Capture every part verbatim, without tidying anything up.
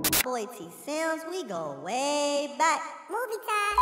Boy T Sims, we go way back. Movie time.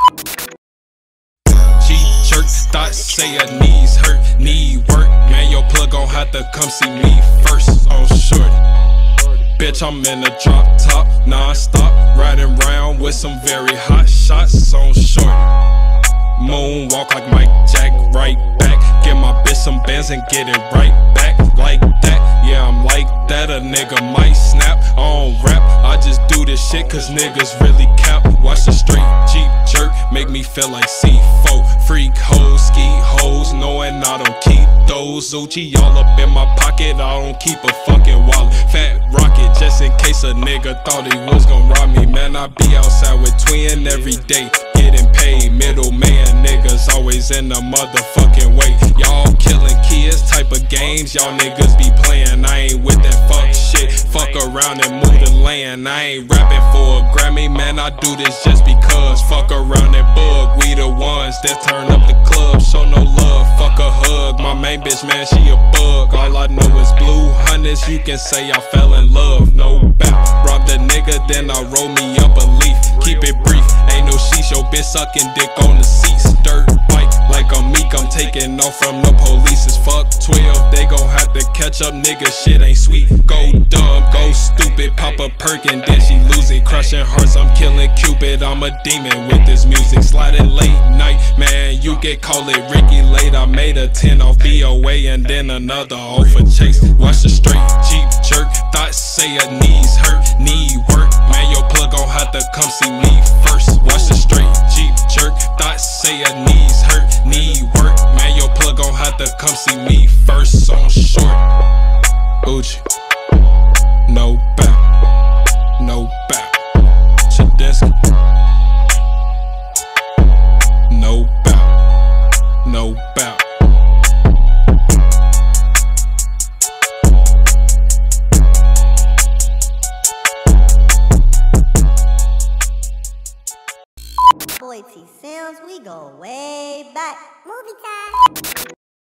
Cheap jerk, thought say her knees hurt, need work. Man, your plug gon' have to come see me first. Oh, shorty. Bitch, I'm in a drop top, non-stop, riding round with some very hot shots on shorty. Moonwalk like Mike Jack, right back. Get my bitch some bands and get it right back like that. Yeah, I'm like that, a nigga might snap. I don't rap, I just do this shit cause niggas really cap. Watch the straight Jeep jerk, make me feel like C four. Freak hoes, ski hoes, knowing I don't keep those. Uchi all up in my pocket, I don't keep a fucking wallet. Fat rocket, just in case a nigga thought he was gon' rob me. Man, I be outside with Twin every day, getting paid. Middleman niggas always in the motherfucking way. Y'all killing kids, type of games y'all niggas be playing. I ain't with that fuck shit, fuck around and move the land. I ain't rapping for a Grammy, man, I do this just because. Fuck around and bug, we the ones that turn up the club. Show no love, fuck a hug. My main bitch, man, she a bug. All I know is blue hundreds, you can say I fell in love, no bout. Rob the nigga, then I roll me up a leaf. Keep it brief, ain't no sheesh, your bitch sucking dick on the seats. Dirt bike, like I'm meek, I'm taking off from the police. It's fuck twelve, they gon' have to catch up, nigga, shit ain't sweet. Go dumb, go stupid, pop a perk and then she lose it. Crushing hearts, I'm killing Cupid, I'm a demon with this music. Sliding late night, man, you get call it Ricky late. I made a ten off B O A and then another off a chase. Watch the straight Jeep jerk, thought say her knees hurt, need work. Man, your plug gon' have to come see me first. Watch the straight Jeep jerk, thought say her knees hurt, need work. Man, your plug gon' have to come see me first. On short, Uchi, no back, no back. Chadinsky, no bout, no bout. Boy T Sims, we go way back. Movie time.